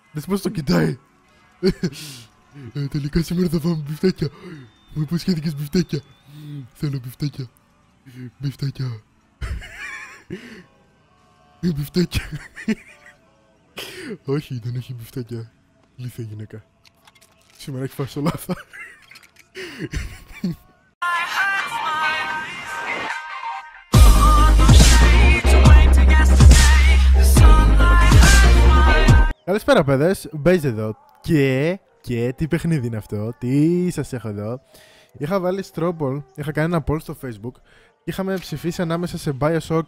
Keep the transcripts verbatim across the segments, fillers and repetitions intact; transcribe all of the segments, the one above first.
Δες πώς το κοιτάει. ε, τελικά σήμερα θα φάμε μπιφτέκια. Μου υποσχέθηκες μπιφτέκια. Θέλω μπιφτέκια. Μπιφτέκια. Μπιφτέκια. Όχι, δεν έχει μπιφτέκια. Λύθια γυναίκα. Σήμερα έχει φάσει όλα αυτά. Καλησπέρα παιδες, Μπέιζ εδώ. Και, και τι παιχνίδι είναι αυτό, τι σας έχω εδώ. Είχα βάλει Strawball, είχα κάνει ένα poll στο Facebook και είχαμε ψηφίσει ανάμεσα σε Bioshock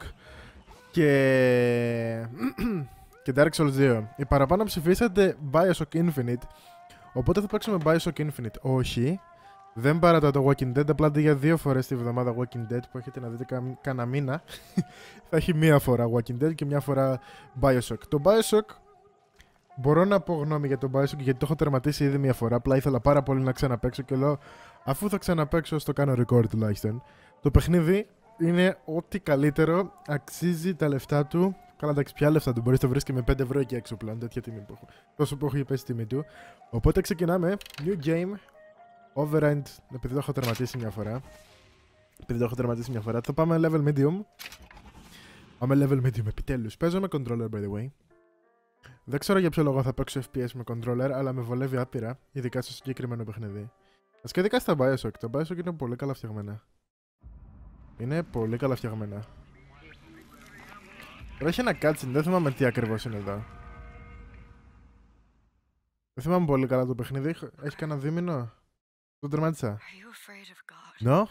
και... και Dark Souls δύο. Οι παραπάνω ψηφίσατε Bioshock Infinite, οπότε θα παίξουμε Bioshock Infinite. Όχι, δεν παρατάω το Walking Dead, απλά αντί για δύο φορές τη βδομάδα Walking Dead που έχετε να δείτε κα... κανένα μήνα, θα έχει μία φορά Walking Dead και μία φορά Bioshock. Το Bioshock, μπορώ να πω γνώμη για τον Bioshock γιατί το έχω τερματίσει ήδη μία φορά, απλά ήθελα πάρα πολύ να ξαναπαίξω και λέω αφού θα ξαναπαίξω στο κάνω record τουλάχιστον. Το παιχνίδι είναι ό,τι καλύτερο, αξίζει τα λεφτά του. Καλά, εντάξει, ποια λεφτά του, μπορείς να το βρεις και με πέντε ευρώ εκεί έξω πλέον, τέτοια τιμή που έχω. Τόσο που έχει πέσει η τιμή του. Οπότε ξεκινάμε, new game, overend, επειδή το έχω τερματίσει μια φορά. Επειδή το έχω τερματίσει μια φορά, θα πάμε level medium. Πάμε level medium, επιτέλους. Παίζω με controller, by the way. Δεν ξέρω για ποιο λόγο θα παίξω εφ πι ες με controller, αλλά με βολεύει άπειρα, ειδικά στο συγκεκριμένο παιχνίδι. Ας και ειδικά στα Bioshock. Τα Bioshock είναι πολύ καλά φτιαγμένα. Είναι πολύ καλά φτιαγμένα. Τώρα έχει ένα cutscene, δεν θυμάμαι τι ακριβώς είναι εδώ. Δεν θυμάμαι πολύ καλά το παιχνίδι. Έχει κανένα δίμηνο. Το τερμάτισα. No?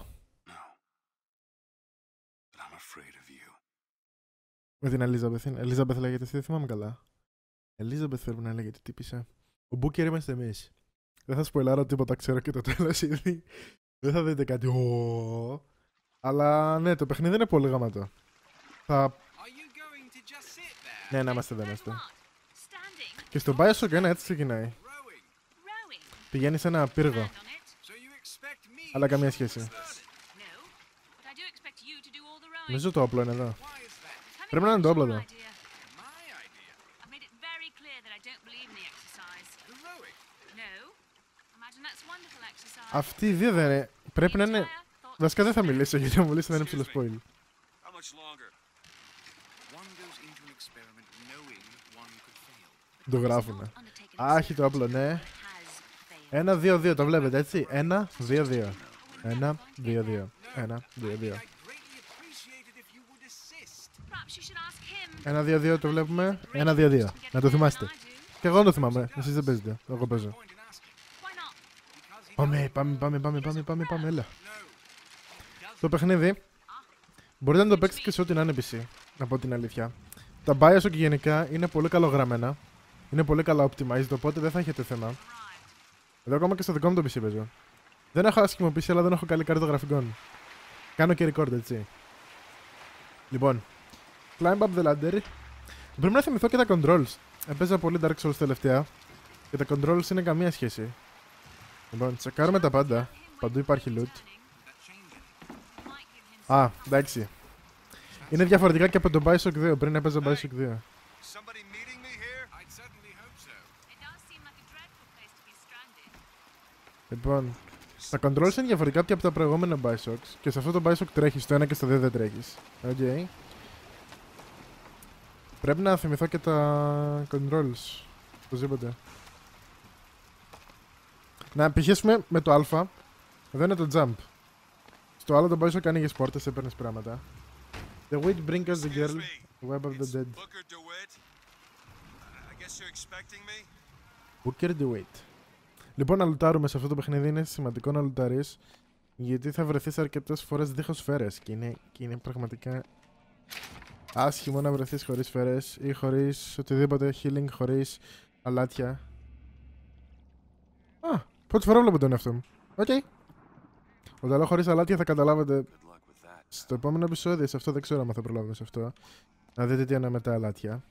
Με την Elizabeth. Elizabeth λέγεται, δεν θυμάμαι καλά. Elizabeth θέλουμε να λέγεται, τύπησα. Ο Booker είμαστε εμείς. Δεν θα σποιλάρω τίποτα, ξέρω και το τέλος ήδη. Δεν θα δείτε κάτι. Oh. Αλλά ναι, το παιχνίδι είναι πολύ γαμάτο. Θα... Ναι, να είμαστε εδώ, είμαστε. Και στο Bioshock ένα έτσι ξεκινάει. Πηγαίνει σε ένα πύργο. Αλλά καμία σχέση. Νομίζω το όπλο είναι εδώ. Πρέπει να είναι το όπλο εδώ. Αυτοί οι δύο δεν είναι. Πρέπει να είναι. Βασικά δεν θα μιλήσω γιατί θα μιλήσω, δεν είναι ψηλό spoil. Το γράφουνε. Άχι το όπλο, ναι. Ένα, δύο, δύο, το βλέπετε έτσι. Ένα, δύο, δύο. Ένα, δύο, δύο. Ένα, δύο, δύο. Ένα, δύο, δύο το βλέπουμε. Ένα, δύο, δύο. Να το θυμάστε. Και εγώ το θυμάμαι. Εσείς δεν παίζετε. Εγώ παίζω. Πάμε, πάμε, πάμε, πάμε, πάμε, πάμε, πάμε, έλα. Το παιχνίδι μπορείτε να το παίξετε και σε ό,τι να είναι πι σι, να πω την αλήθεια. Τα Bioshock γενικά είναι πολύ καλογραμμένα. Είναι πολύ καλά optimized, οπότε δεν θα έχετε θέμα. Εδώ ακόμα και στο δικό μου το πι σι παίζω. Δεν έχω άσχημο πι σι, αλλά δεν έχω καλή κάρτα γραφικών. Κάνω και record, έτσι. Λοιπόν, climb up the ladder. Πρέπει να θυμηθώ και τα controls. Έπαιζα πολύ Dark Souls τελευταία και τα controls είναι καμία σχέση. Λοιπόν, τσεκάρουμε τα πάντα. Παντού υπάρχει loot. Α, εντάξει. Είναι διαφορετικά και από το Bioshock δύο. Πριν έπαιζα Bioshock δύο. Λοιπόν, τα controls είναι διαφορετικά και από τα προηγούμενα Bioshocks. Και σε αυτό το Bioshock τρέχεις, στο ένα και στο δύο δεν τρέχεις. Οκ. Okay. Πρέπει να θυμηθώ και τα controls. Οπωσδήποτε. Να πηγαίνουμε με το α. Εδώ είναι το jump. Στο άλλο το Bioshock άνοιγες πόρτες, έπαιρνες πράγματα. The wait bring us the girl, web of the dead. Booker the wait. Λοιπόν, να λουτάρουμε σε αυτό το παιχνίδι, είναι σημαντικό να λουτάρεις. Γιατί θα βρεθείς αρκετές φορές δίχως σφαίρες. Και είναι, και είναι πραγματικά άσχημο να βρεθείς χωρίς σφαίρες ή χωρίς οτιδήποτε healing, χωρίς αλάτια. Α, πρώτη φορά βλέπω τον εαυτό μου. Οκ. Okay. Όταν λέω χωρίς αλάτια θα καταλάβετε στο επόμενο επεισόδιο. Σε αυτό δεν ξέρω αν θα προλάβουμε σε αυτό. Να δείτε τι είναι με τα αλάτια.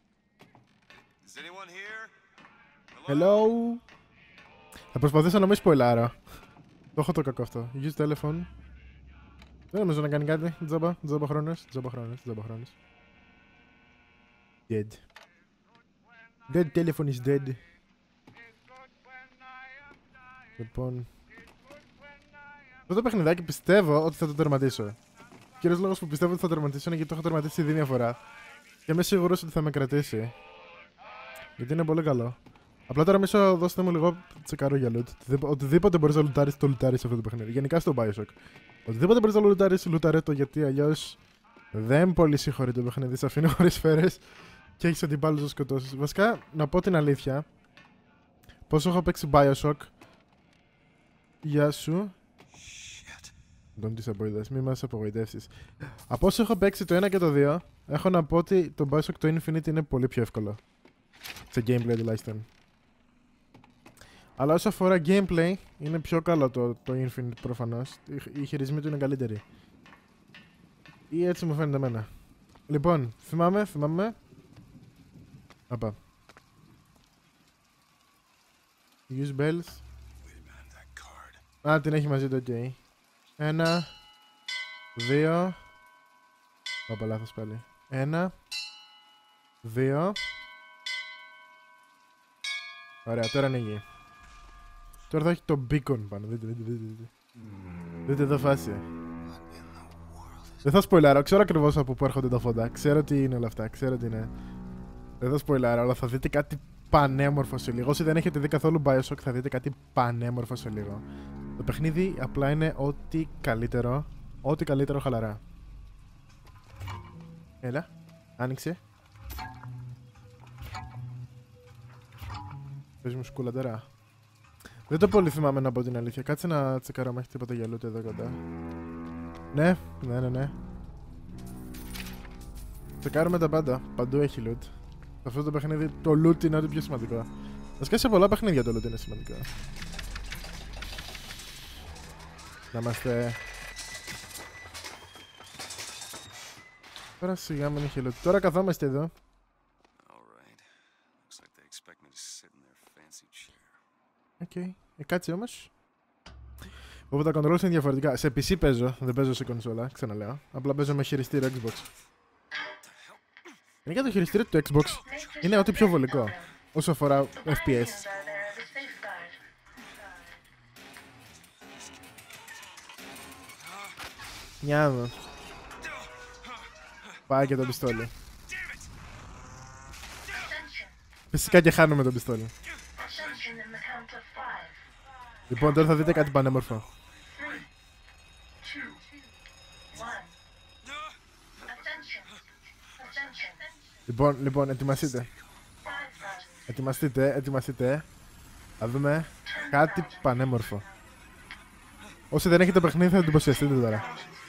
Hello. Θα προσπαθήσω να μην σποιλάρω. Το έχω το κακό αυτό. Use telephone. Δεν νομίζω να κάνει κάτι. Τζάμπα, τζάμπα χρόνος, τζάμπα χρόνος, τζάμπα χρόνος. Dead. Dead telephone is dead. Λοιπόν, αυτό το παιχνιδάκι πιστεύω ότι θα το τερματίσω. Ο κύριος λόγος που πιστεύω ότι θα το τερματίσω είναι γιατί το έχω τερματίσει ήδη μια φορά. Και είμαι σίγουρος ότι θα με κρατήσει. Γιατί είναι πολύ καλό. Απλά τώρα μισό δώστε μου λίγο τσεκαρό για loot. Οτιδήποτε μπορείς να λουτάρεις, το λουτάρεις σε αυτό το παιχνίδι. Γενικά στο Bioshock. Οτιδήποτε μπορείς να λουτάρεις, λουτάρε το, γιατί αλλιώς δεν πολύ συγχωρεί το παιχνίδι. Σε αφήνει χωρίς σφαίρες και έχεις αντιπάλους να σκοτώσεις. Βασικά, να πω την αλήθεια, πόσο έχω παίξει Bioshock. Γεια σου. Don't disappoint us, μη μας απογοητεύσεις. Από όσο έχω παίξει το ένα και το δύο, έχω να πω ότι το Bioshock το Infinite είναι πολύ πιο εύκολο. Σε gameplay τουλάχιστον. Αλλά όσο αφορά gameplay, είναι πιο καλό το, το Infinite προφανώς. Οι χειρισμοί του είναι καλύτεροι. Ή έτσι μου φαίνεται εμένα. Λοιπόν, θυμάμαι, θυμάμαι. Απα. Use bells. Α, την έχει μαζί το ok. Ένα. Δύο. Όπα, λάθος πάλι. Ένα. Δύο. Ωραία, τώρα ανοίγει. Τώρα θα έχει το beacon πάνω. Δείτε, δείτε, δείτε. Δείτε, δείτε εδώ φάση. Δεν θα σποιλάρω, ξέρω ακριβώς από πού έρχονται τα φώτα. Ξέρω τι είναι όλα αυτά, ξέρω τι είναι. Δεν θα σποιλάρω, αλλά θα δείτε κάτι πανέμορφο σε λίγο. Όσοι δεν έχετε δει καθόλου Bioshock, θα δείτε κάτι πανέμορφο σε λίγο. Το παιχνίδι απλά είναι ό,τι καλύτερο. Ό,τι καλύτερο χαλαρά. Έλα, άνοιξε. Πες μου σκούλα τώρα. Δεν το πολύ θυμάμαι να πω την αλήθεια. Κάτσε να τσεκάρω αν έχει τίποτα για loot εδώ κοντά. Ναι, ναι, ναι, ναι. Τσεκάρουμε τα πάντα. Παντού έχει loot. Σε αυτό το παιχνίδι το loot είναι ό,τι πιο σημαντικό. Βασικά σε πολλά παιχνίδια το loot είναι σημαντικό. Να είμαστε... Τώρα σιγά μην έχει loot. Τώρα καθόμαστε εδώ. Οκ. Okay. Ε, κάτσε όμως. Οπότε τα controls είναι διαφορετικά. Σε πι σι παίζω, δεν παίζω σε κονσόλα, ξαναλέω. Απλά παίζω με χειριστήριο Xbox. Γενικά το χειριστήριο του Xbox είναι ό,τι πιο βολικό όσο αφορά εφ πι ες. Μια δω. Πάει και το πιστόλι. Φυσικά και χάνουμε το πιστόλι. Λοιπόν, τώρα θα δείτε κάτι πανέμορφο. Λοιπόν, λοιπόν, ετοιμαστείτε. Ετοιμαστείτε, ετοιμαστείτε. Θα δούμε κάτι πανέμορφο. Όσοι δεν έχετε παιχνίδι θα εντυπωσιαστείτε τώρα.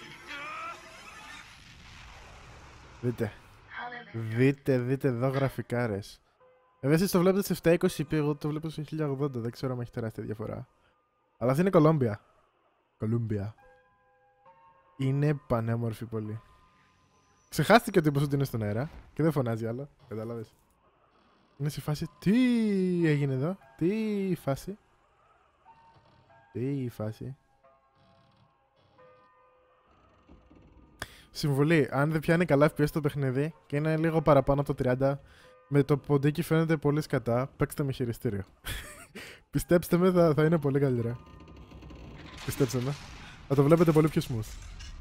Δείτε. Δείτε, δείτε εδώ γραφικάρες. Βέβαια εσείς το βλέπετε σε επτακόσια είκοσι πι, εγώ το βλέπω σε χίλια ογδόντα, δεν ξέρω αν έχει τεράστια διαφορά. Αλλά αυτή είναι Κολόμπια. Κολούμπια. Είναι πανέμορφη πολύ. Ξεχάστηκε ο τύπος ότι είναι στον αέρα και δεν φωνάζει άλλο, κατάλαβες. Είναι σε φάση, τι έγινε εδώ, τι φάση. Τι φάση. Συμβουλή, αν δεν πιάνει καλά εφ πι ες το παιχνίδι και είναι λίγο παραπάνω από το τριάντα, με το ποντίκι φαίνεται πολύ σκατά, παίξτε με χειριστήριο. Πιστέψτε με, θα, θα είναι πολύ καλύτερα. Πιστέψτε με. Θα το βλέπετε πολύ πιο smooth.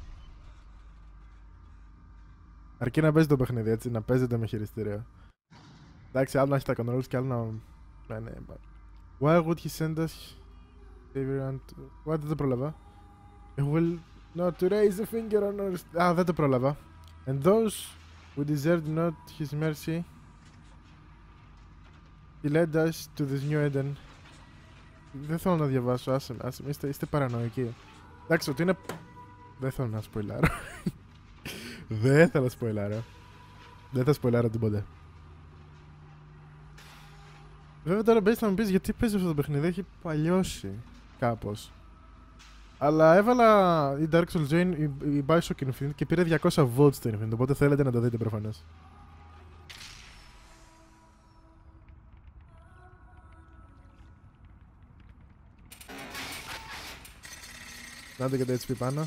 Αρκεί να παίζει το παιχνίδι, έτσι, να παίζετε με χειριστήριο. Εντάξει, άλλο να έχει τα controls και άλλο να... Ναι, ναι. Why would he send us... What, δεν το πρόλαβα. He will not to raise a finger on our... Α, δεν το πρόλαβα. And those who deserved not his mercy... He led us to this new Eden. Δεν θέλω να διαβάσω, άσε με, άσε με, είστε, είστε παρανοϊκοί. Εντάξει, ότι είναι... Δεν θέλω να σποιλάρω. Δεν θέλω να σποιλάρω. Δεν θα σποιλάρω τίποτε. Βέβαια τώρα μπες να μου πεις γιατί παίζει αυτό το παιχνίδι, έχει παλιώσει κάπως. Αλλά έβαλα η Dark Souls δύο, η, η Bioshock Infinite και πήρε διακόσια votes στο Infinite, οπότε θέλετε να το δείτε προφανώς. Νάτε και το έιτς πι πάνω.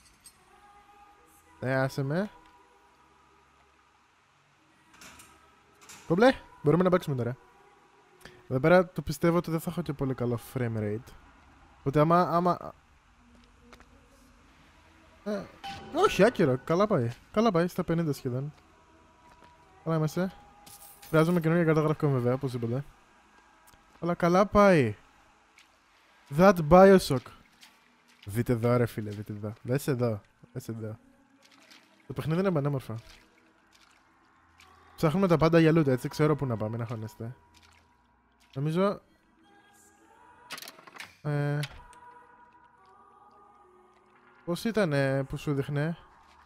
Ναι, άσε με. Κομπλέ, μπορούμε να παίξουμε τώρα. Εδώ πέρα το πιστεύω ότι δεν θα έχω και πολύ καλό frame rate. Οπότε άμα... άμα... Ε, όχι, άκυρο. Καλά πάει. Καλά πάει, στα πενήντα σχεδόν. Καλά είμαστε. Χρειάζομαι καινούργια κάρτα γραφικών βέβαια, οπωσδήποτε. Αλλά καλά πάει. That Bioshock. Δείτε εδώ ρε φίλε, δείτε εδώ. Δες εδώ, δες εδώ. Το παιχνίδι είναι πανέμορφο. Ψάχνουμε τα πάντα για loot, έτσι ξέρω που να πάμε, να χωνέστε. Νομίζω... Ε... Πώς ήτανε που σου δείχνε?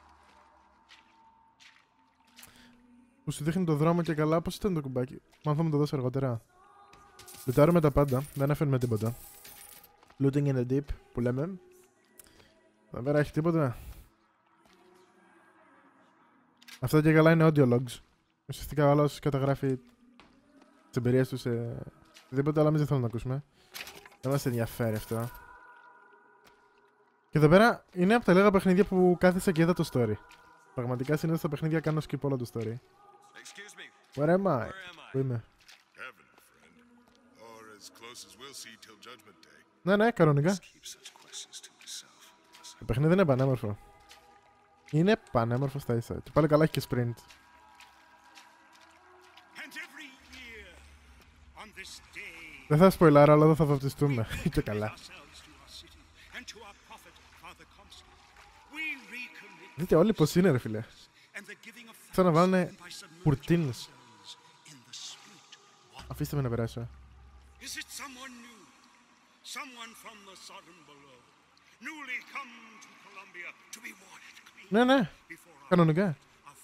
Που σου δείχνει το δρόμο και καλά, πώς ήταν το κουμπάκι? Μα θα μου το δώσει αργότερα. Λουτάρουμε τα πάντα, δεν αφήνουμε τίποτα. Looting in the deep, που λέμε. Δεν πέρα έχει τίποτα. Αυτά και καλά είναι audio logs. Ουσιαστικά ο άλλος καταγράφει τις εμπειρίες του σε οτιδήποτε, αλλά εμείς δεν θέλουμε να ακούσουμε. Δεν μας ενδιαφέρει αυτό. Και εδώ πέρα είναι από τα λίγα παιχνίδια που κάθισα και είδα το story. Πραγματικά συνήθως στα παιχνίδια κάνω skip όλο το story. Where am I? Πού είμαι? Ναι, ναι, κανονικά. Το παιχνίδι είναι πανέμορφο. Είναι πανέμορφο στα ίσα. Και πάλι καλά έχει και sprint. Δεν θα σποιλάρω, αλλά εδώ θα βαπτιστούμε. Και καλά. Δείτε όλοι πως είναι ρε φίλε. Σαν να βάλουνε κουρτίνες. Αφήστε με να περάσω. Ναι, ναι. Κανονικά.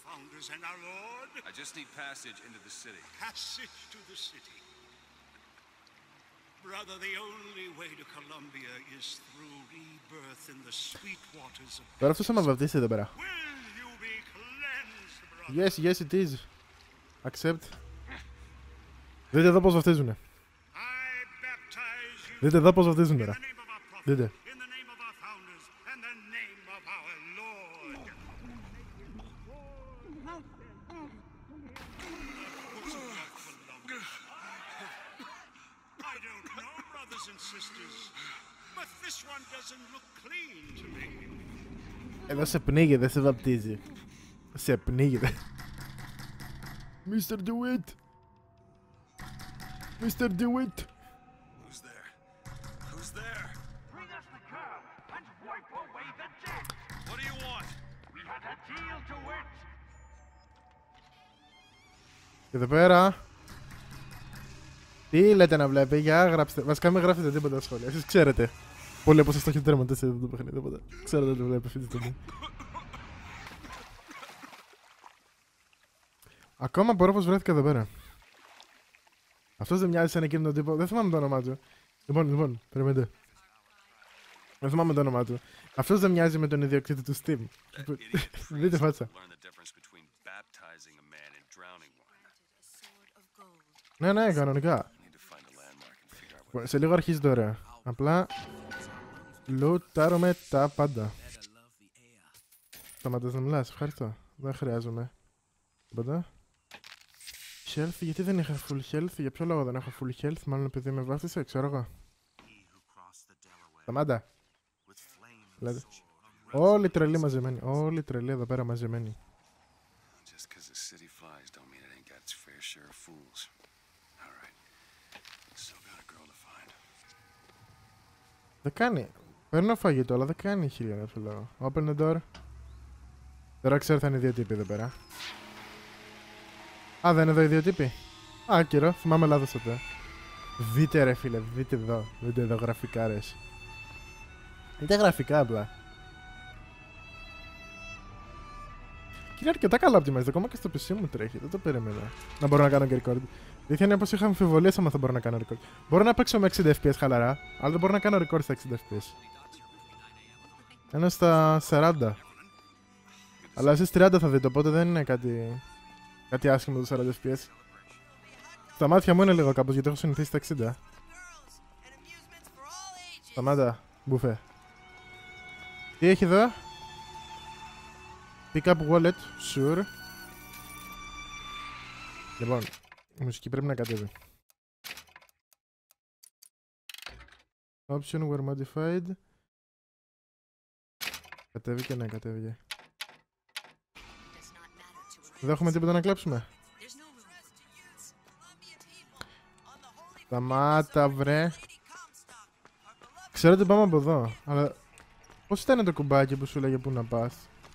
Τώρα αυτός θα μας βαπτίσει εδώ πέρα. Yes, yes it is. Accept. Δείτε εδώ πως βαφτίζουνε. Δείτε εδώ πως βαφτίζουν τώρα. Δείτε. Εδώ σε πνίγει, δεν σε βαπτίζει. Σε πνίγει. Μίστερ DeWitt. Μίστερ DeWitt. Και εδώ πέρα. Τι λέτε να βλέπει, για γράψτε. Βασικά μην γράφετε τίποτα σχόλια. Εσείς ξέρετε. Πολλοί από εσάς το έχετε τερματίσει αυτό το παιχνίδι. Οπότε ξέρετε ότι το βλέπει αυτή τη στιγμή. Ακόμα μπορώ πως βρέθηκα εδώ πέρα. Αυτός δεν μοιάζει σαν εκείνον τον τύπο. Δεν θυμάμαι το όνομά του. Λοιπόν, λοιπόν, περιμένετε. Δεν θυμάμαι το όνομά του. Αυτός δεν μοιάζει με τον ιδιοκτήτη του Steam. Δείτε φάτσα. Ναι, ναι, κανονικά. Σε λίγο αρχίζει τώρα. Απλά λουτάρουμε τα πάντα. Σταματάς να μιλάς, ευχαριστώ. Δεν χρειάζομαι. Τίποτα. Health, γιατί δεν είχα full health, για ποιο λόγο δεν έχω full health, μάλλον επειδή με βάφτισε, ξέρω εγώ. Σταμάτα. Δηλαδή. Όλοι τρελοί μαζεμένοι, όλοι τρελοί εδώ πέρα μαζεμένοι. Δεν κάνει. Παίρνω φαγητό, αλλά δεν κάνει χίλια για κάποιο λόγο. Open the door. Τώρα ξέρω θα είναι οι δύο τύποι εδώ πέρα. Α, δεν είναι εδώ οι δύο τύποι. Α, καιρό, θυμάμαι λάθος τότε. Δείτε ρε φίλε, δείτε εδώ. Δείτε εδώ γραφικά ρε. Δείτε γραφικά απλά. Και είναι αρκετά καλά optimized, ακόμα και στο πι σι μου τρέχει, δεν το περίμενα. Να μπορώ να κάνω και record. Δίθεν είναι πως είχα αμφιβολίες άμα θα μπορώ να κάνω record. Μπορώ να παίξω με εξήντα φρέιμς χαλαρά, αλλά δεν μπορώ να κάνω record στα εξήντα φρέιμς. Ένα στα σαράντα. Αλλά εσείς τριάντα θα δείτε, οπότε δεν είναι κάτι, κάτι άσχημο το σαράντα φρέιμς. Στα μάτια μου είναι λίγο κάπως, γιατί έχω συνηθίσει στα εξήντα. Σταμάτα, μπουφέ. Τι έχει εδώ? Pick up wallet, sure. Λοιπόν, Η μουσική πρέπει να κατέβει. Option were modified. Κατέβηκε, ναι, κατέβηκε. Δεν έχουμε τίποτα να κλέψουμε. Σταμάτα, βρε. Ξέρω ότι πάμε από εδώ, αλλά πώς ήταν το κουμπάκι που σου λέγε πού να πας?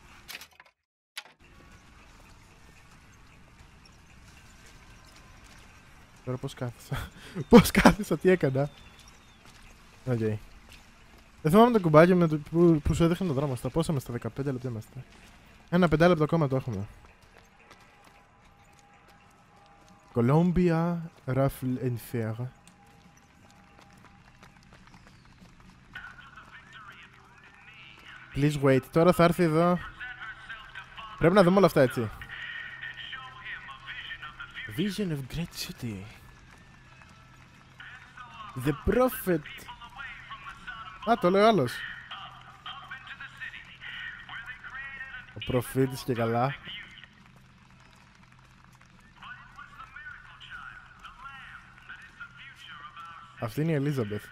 Τώρα πώς κάθισα? Πώς κάθισα, τι έκανα? Οκ. Okay. Δεν θυμάμαι το κουμπάκι με το που, που σου έδειχνε το δρόμο. Στα πόσα είμαστε, δεκαπέντε λεπτά είμαστε. Ένα πεντάλεπτο ακόμα το έχουμε. Columbia Raffle and Fair. Please wait. Τώρα θα έρθει εδώ. Πρέπει να δούμε όλα αυτά, έτσι. Vision of Great City. The Prophet. Α, το λέει ο άλλος. Ο προφήτης και καλά. Αυτή είναι η Ελίζαμπεθ.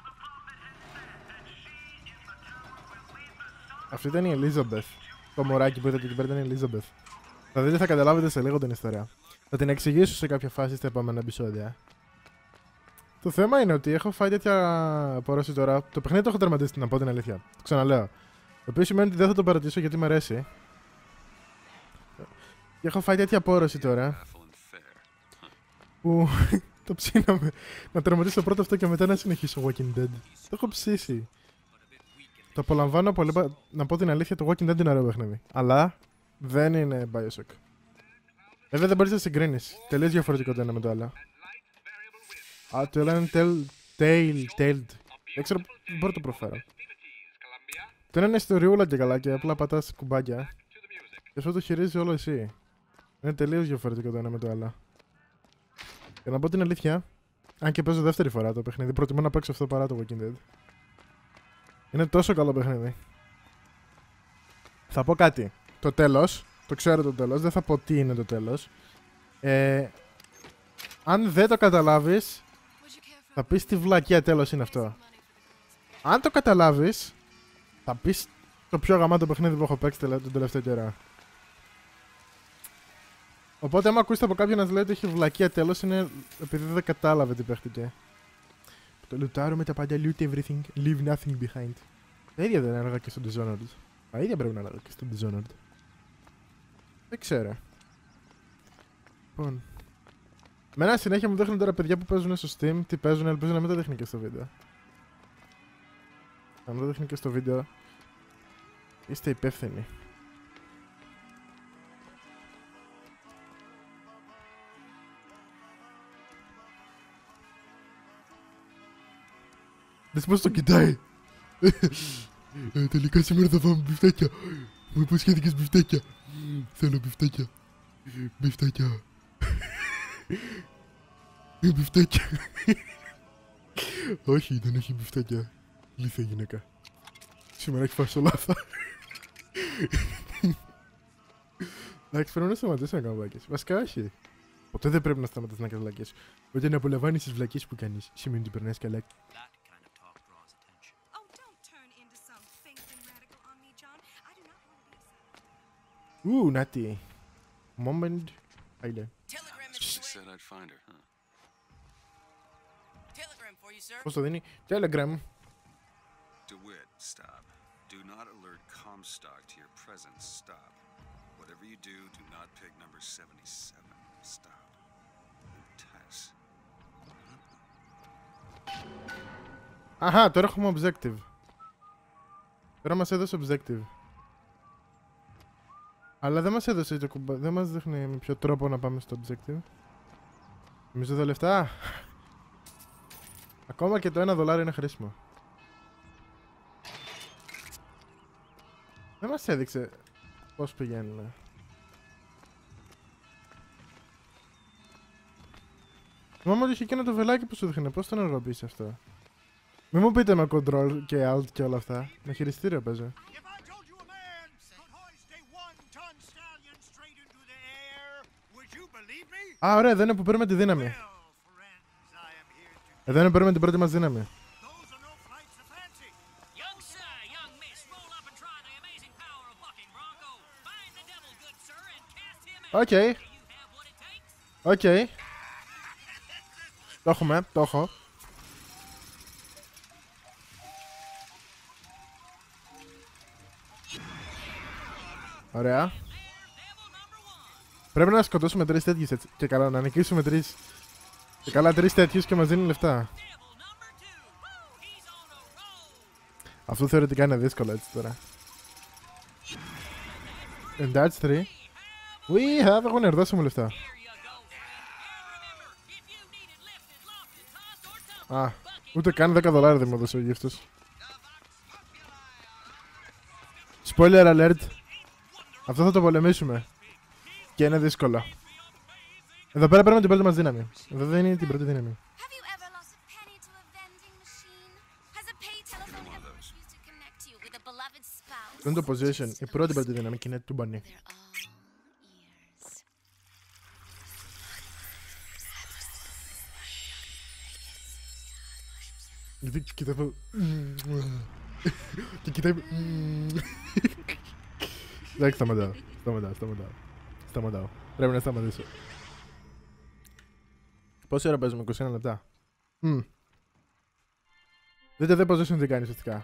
Αυτή ήταν η Ελίζαμπεθ. Το μωράκι που είδατε εκεί πέρα ήταν η Ελίζαμπεθ. Θα δείτε, θα καταλάβετε σε λίγο την ιστορία. Θα την εξηγήσω σε κάποια φάση στα επόμενα επεισόδια. Το θέμα είναι ότι έχω φάει τέτοια απόρρωση τώρα. Το παιχνίδι το έχω τερματίσει, να πω την αλήθεια. Το ξαναλέω. Το οποίο σημαίνει ότι δεν θα το παρατήσω γιατί μου αρέσει. Και έχω φάει τέτοια απόρρωση τώρα. Που το ψήναμε να τερματίσω πρώτο αυτό και μετά να συνεχίσω Walking Dead. Το έχω ψήσει. Το απολαμβάνω πολύ. Να πω την αλήθεια, το Walking Dead είναι ωραίο παιχνίδι. Αλλά δεν είναι Bioshock. Βέβαια δεν μπορείς να συγκρίνεις. Τελείως διαφορετικό το ένα με το άλλο. Α, το άλλο είναι Tailed. Δεν ξέρω, δεν μπορώ να το προφέρω. Το ένα είναι ιστοριούλα και καλά και απλά πατάς κουμπάκια. Και αυτό το χειρίζεις όλο εσύ. Είναι τελείως διαφορετικό το ένα με το άλλο. Για να πω την αλήθεια, αν και παίζω δεύτερη φορά το παιχνίδι, προτιμώ να παίξω αυτό παρά το Walking Dead. Είναι τόσο καλό παιχνίδι. Θα πω κάτι. Το τέλος, το ξέρω το τέλος, δεν θα πω τι είναι το τέλος. Ε, αν δεν το καταλάβεις, θα πεις τι βλακεία τέλος είναι αυτό. Αν το καταλάβεις, θα πεις το πιο γαμάτο παιχνίδι που έχω παίξει τον τελευταίο καιρό. Οπότε άμα ακούσετε από κάποιον να λέει ότι έχει βλακεία τέλος, είναι επειδή δεν κατάλαβε τι παίχτηκε. Το λουτάρουμε τα πάντα, loot everything, leave nothing behind. Τα ίδια δεν έλεγα και στο Dishonored. Τα ίδια πρέπει να έλεγα και στο Dishonored. Δεν ξέρω. Λοιπόν. Μένα συνέχεια μου δείχνουν τώρα παιδιά που παίζουν στο Steam τι παίζουν, ελπίζω να μην το δείχνει και στο βίντεο. Αν δεν το δείχνει και στο βίντεο, είστε υπεύθυνοι. Δες πώς το κοιτάει. ε, τελικά σήμερα θα φάμε μπιφτέκια. Μου υποσχέθηκες μπιφτέκια. Θέλω μπιφτέκια. Μπιφτέκια. Μπιφτέκια. Όχι, δεν έχει μπιφτέκια. Λίθια γυναίκα. Σήμερα έχει φάσει όλα αυτά. Εντάξει, πρέπει να σταματήσω να κάνω βλακίες. Βασικά όχι. Ποτέ δεν πρέπει να σταματήσεις να κάνεις βλακίες. Όταν απολαμβάνεις τις βλακίες που κάνεις, σημαίνει ότι περνάς καλά. Ooh, natty. Moment. Άιλε. Πώς το δίνει? Telegram. DeWitt, stop. Do not alert Comstock to your presence. Stop. Whatever you do, do not pick number seventy-seven. Stop. Tess. Αχα, τώρα έχουμε objective. Τώρα μας έδωσε objective. Αλλά δεν μας έδωσε το κουμπά, δεν μας δείχνει με ποιο τρόπο να πάμε στο objective. Νομίζω εδώ λεφτά. Ακόμα και το ένα δολάριο είναι χρήσιμο. Δεν μας έδειξε πώς πηγαίνουν. Θυμάμαι ότι είχε και ένα το βελάκι που σου δείχνει, πώς το ενεργοποιήσει αυτό. Μην μου πείτε με control και alt και όλα αυτά. Με χειριστήριο παίζω. Α, ωραία, εδώ είναι που παίρνουμε τη δύναμη. Εδώ είναι που παίρνουμε την πρώτη μας δύναμη. Οκ. Οκ. Το έχουμε, το έχω. Ωραία. Πρέπει να σκοτώσουμε τρεις τέτοιους έτσι. Και καλά, να νικήσουμε τρεις. Και καλά, τρεις τέτοιους και μας δίνουν λεφτά. Αυτό θεωρητικά είναι δύσκολο έτσι τώρα. And that's three. We have, έχω να δώσω μου λεφτά. Α, ούτε καν δέκα δολάρια δεν μου έδωσε ο γύφτος. Spoiler alert. Αυτό θα το πολεμήσουμε. Και είναι δύσκολο. Εδώ πέρα παίρνουμε την πρώτη μας δύναμη. Εδώ δεν είναι την πρώτη δύναμη. Αυτό είναι το position. Η πρώτη πρώτη δύναμη και είναι του μπανί. Γιατί κοιτάει... Και κοιτάει... Εντάξει, σταματάω. Σταματάω, σταματάω. Σταματάω. Πρέπει να σταματήσω. Πόση ώρα παίζουμε, είκοσι ένα λεπτά. Mm. Δείτε δε position τι κάνει ουσιαστικά.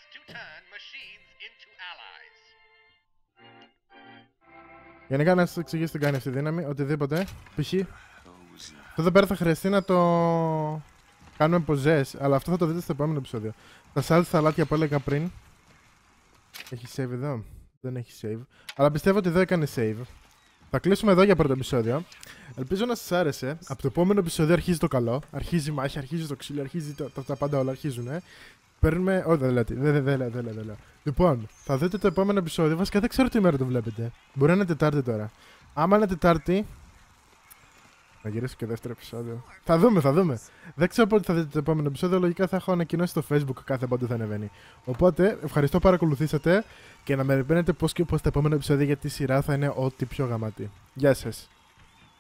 Γενικά να σας εξηγήσω τι κάνει αυτή η δύναμη, οτιδήποτε. Π.χ. εδώ πέρα θα χρειαστεί να το κάνουμε possess, αλλά αυτό θα το δείτε στο επόμενο επεισόδιο. Τα salt σαλάτια που έλεγα πριν. Έχει save εδώ. Δεν έχει save. Αλλά πιστεύω ότι εδώ έκανε save. Θα κλείσουμε εδώ για πρώτο επεισόδιο. Ελπίζω να σας άρεσε. Από το επόμενο επεισόδιο αρχίζει το καλό. Αρχίζει η μάχη, αρχίζει το ξύλο, αρχίζει το, τα, τα πάντα όλα αρχίζουν. Παίρνουμε. Όχι, δεν λέω. Δεν λέω, δεν λέω. Λοιπόν, θα δείτε το επόμενο επεισόδιο. Βασικά δεν ξέρω τι μέρα το βλέπετε. Μπορεί να είναι Τετάρτη τώρα. Άμα είναι Τετάρτη. Να γυρίσω και δεύτερο επεισόδιο. Θα δούμε, θα δούμε. Δεν ξέρω πότε θα δείτε το επόμενο επεισόδιο. Λογικά θα έχω ανακοινώσει στο Facebook κάθε πότε θα ανεβαίνει. Οπότε, ευχαριστώ που παρακολουθήσατε και να με περιμένετε πώς και πώς τα επόμενα επεισόδια για τη σειρά θα είναι ό,τι πιο γαμάτι. Γεια σας.